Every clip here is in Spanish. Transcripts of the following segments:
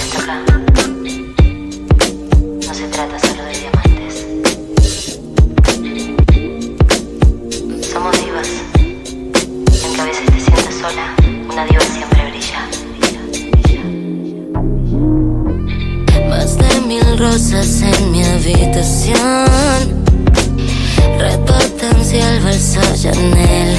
Esto acá no se trata solo de diamantes. Somos divas. Y aunque a veces te sientas sola, una diva siempre brilla. Más de 1000 rosas en mi habitación, Red Potencial, bolso Chanel.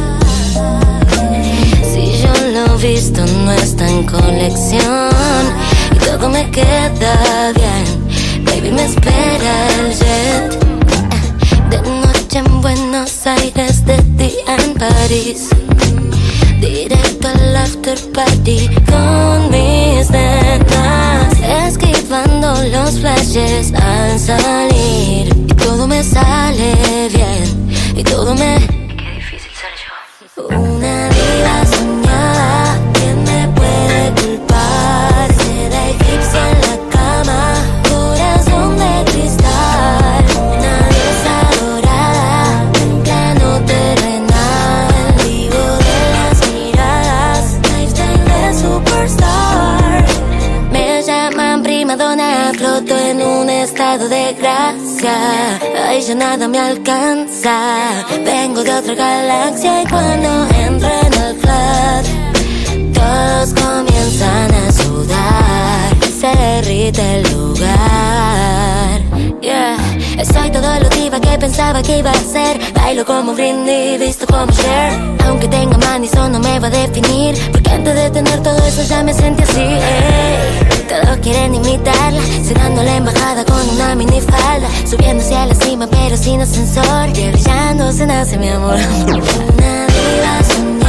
Si yo lo visto no está en colección y todo me queda bien, baby me espera el jet. De noche en Buenos Aires, de día en París, directo al after party con mis nenas, esquivando los flashes al salir. Y todo me sale bien, y todo me... Qué difícil ser yo. Una diva soñada, ¿quién me puede culpar? Seda egipcia en la cama, corazón de cristal. Una diosa dorada, en plano terrenal, vivo de las miradas, lifestyle de superstar. Me llaman primadonna, floto en un estado de gracia. Ay, ya nada me alcanza, vengo de otra galaxia. Y cuando entro en el club, todos comienzan a sudar, se derrite el lugar. Yeah. Soy todo lo diva que pensaba que iba a ser. Bailo como Britney, visto como Cher. Aunque tenga man, eso no me va a definir, porque antes de tener todo eso ya me sentí así, ey. Todos quieren imitarla, cenando la embajada con una minifalda, subiendo hacia la cima pero sin ascensor, que brillando se nace mi amor. Una diva soñada.